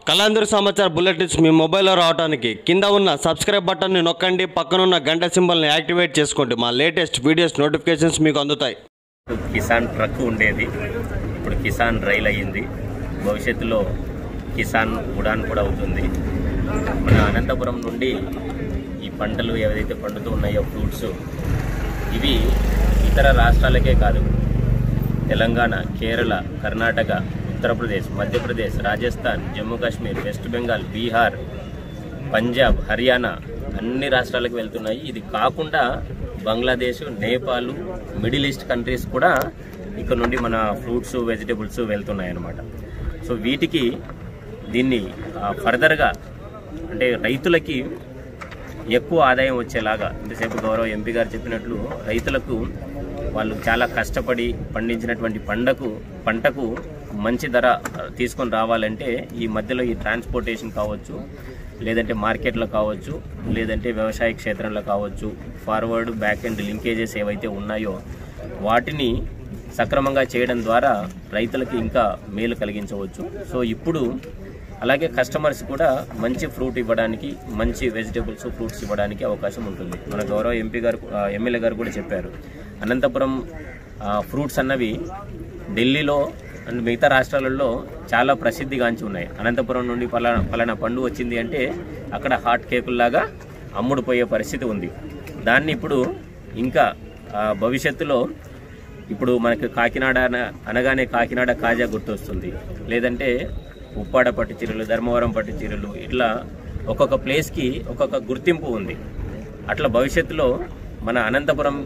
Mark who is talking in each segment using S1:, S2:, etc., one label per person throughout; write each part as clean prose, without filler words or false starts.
S1: కళాంధ్ర సమాచార బులెటిన్స్ మీ మొబైల్లో రావడానికి కింద ఉన్న సబ్స్క్రైబ్ బటన్ని నొక్కండి, పక్కనున్న గంట సింబల్ని యాక్టివేట్ చేసుకోండి. మా లేటెస్ట్ వీడియోస్ నోటిఫికేషన్స్ మీకు అందుతాయి.
S2: కిసాన్ ట్రక్ ఉండేది, ఇప్పుడు కిసాన్ రైల్ అయ్యింది. భవిష్యత్తులో కిసాన్ ఉడాన్ కూడా అవుతుంది. మన అనంతపురం నుండి ఈ పంటలు ఏవైతే పండుతూ ఉన్నాయో ఫ్రూట్స్, ఇవి ఇతర రాష్ట్రాలకే కాదు, తెలంగాణ, కేరళ, కర్ణాటక, ఉత్తరప్రదేశ్, మధ్యప్రదేశ్, రాజస్థాన్, జమ్మూ కాశ్మీర్, వెస్ట్ బెంగాల్, బీహార్, పంజాబ్, హర్యానా అన్ని రాష్ట్రాలకు వెళ్తున్నాయి. ఇది కాకుండా Bangladesh, Nepal, Middle East countries కూడా ఇక్కడ నుండి మన ఫ్రూట్స్, వెజిటేబుల్స్ వెళ్తున్నాయి అన్నమాట. సో వీటికి దీన్ని ఫర్దర్గా అంటే రైతులకి ఎక్కువ ఆదాయం వచ్చేలాగా, ఇంతసేపు గౌరవ ఎంపీ గారు చెప్పినట్లు రైతులకు వాళ్ళు చాలా కష్టపడి పండించినటువంటి పంటకు మంచి ధర తీసుకొని రావాలంటే ఈ మధ్యలో ఈ ట్రాన్స్పోర్టేషన్ కావచ్చు, లేదంటే మార్కెట్లో కావచ్చు, లేదంటే వ్యవసాయ క్షేత్రంలో కావచ్చు, ఫార్వర్డ్ బ్యాక్ ఎండ్ లింకేజెస్ ఏవైతే ఉన్నాయో వాటిని సక్రమంగా చేయడం ద్వారా రైతులకి ఇంకా మేలు కలిగించవచ్చు. సో ఇప్పుడు అలాగే కస్టమర్స్ కూడా మంచి ఫ్రూట్ ఇవ్వడానికి, మంచి వెజిటేబుల్స్, ఫ్రూట్స్ ఇవ్వడానికి అవకాశం ఉంటుంది. మన గౌరవ ఎమ్మెల్యే గారు కూడా చెప్పారు, అనంతపురం ఫ్రూట్స్ అన్నవి ఢిల్లీలో అండ్ మిగతా రాష్ట్రాలలో చాలా ప్రసిద్ధిగాంచి ఉన్నాయి. అనంతపురం నుండి పలానా పండు వచ్చింది అంటే అక్కడ హాట్ కేకుల్లాగా అమ్ముడుపోయే పరిస్థితి ఉంది. దాన్ని ఇప్పుడు ఇంకా భవిష్యత్తులో ఇప్పుడు మనకి కాకినాడ అనగానే కాకినాడ కాజా గుర్తొస్తుంది, లేదంటే ఉప్పాడ పట్టు చీరలు, ధర్మవరం పట్టు చీరలు, ఇట్లా ఒక్కొక్క ప్లేస్కి ఒక్కొక్క గుర్తింపు ఉంది. అట్లా భవిష్యత్తులో మన అనంతపురం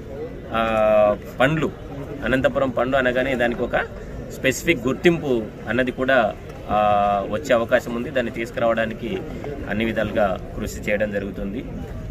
S2: పండు అనగానే దానికి ఒక స్పెసిఫిక్ గుర్తింపు అన్నది కూడా వచ్చే అవకాశం ఉంది. దాన్ని తీసుకురావడానికి అన్ని విధాలుగా కృషి చేయడం జరుగుతుంది.